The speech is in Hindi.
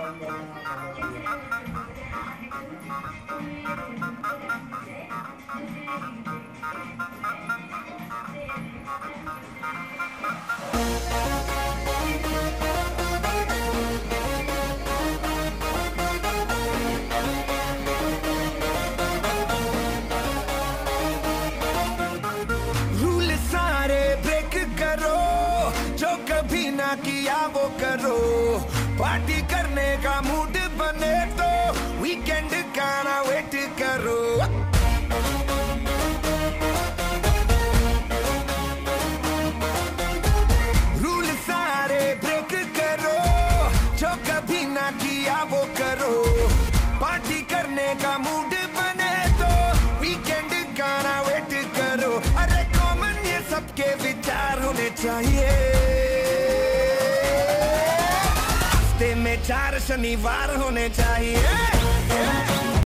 किया वो करो, पार्टी करने का मूड बने तो वीकेंड का ना वेट करो। रूल सारे ब्रेक करो, जो कभी ना किया वो करो, पार्टी करने का मूड बने तो वीकेंड का ना वेट करो। अरे कॉमन ये सबके विचार होने चाहिए, में 4 शनिवार होने चाहिए।